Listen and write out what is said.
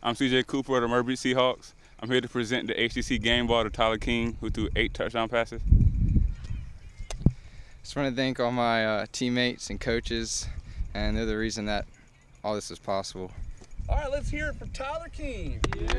I'm CJ Cooper of the Myrtle Seahawks. I'm here to present the HTC Game Ball to Tyler Keane, who threw 8 touchdown passes. Just want to thank all my teammates and coaches, and they're the reason that all this is possible. All right, let's hear it for Tyler Keane. Yeah.